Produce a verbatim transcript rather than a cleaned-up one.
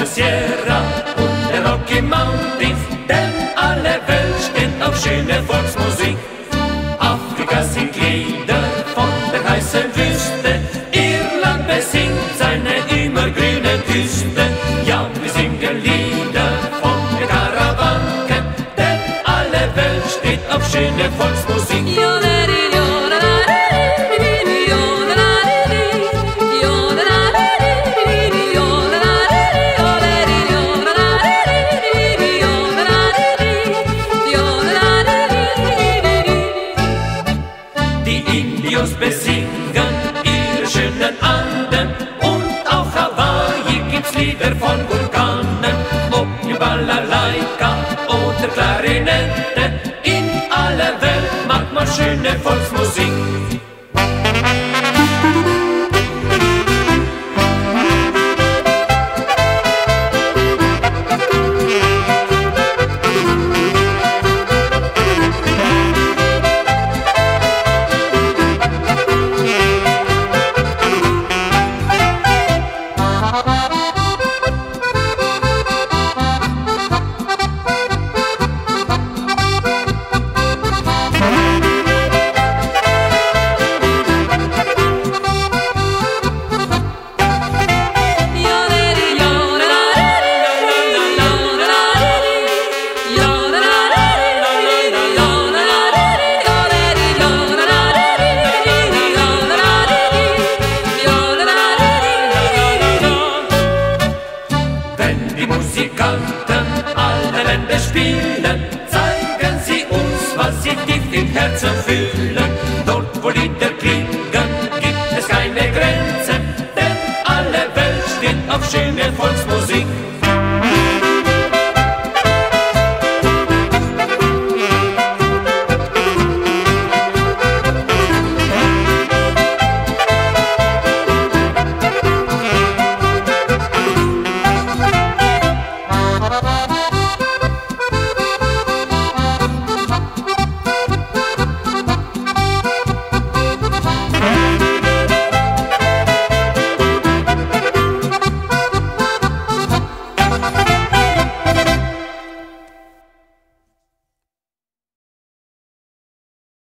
Sierra und der Rocky Mountains, denn alle Welt steht auf schöne Volksmusik. Afrika sind Lieder von der heißen Wüste, Irland besingt seine immergrüne Küste. Ja, wir singen Lieder von der Karawanken, denn alle Welt steht auf schöne Volksmusik. Indios besingen ihre schönen Anden und auf Hawaii gibt's Lieder von Vulkanen. Ob die Balalaika oder Klarinette, in aller Welt mag man schöne Volksmusik. Musikanten aller Länder spielen, zeigen sie uns, was sie tief im Herzen fühlen. Dort, wo Lieder klingen, gibt es keine Grenzen, denn alle Welt steht auf schöne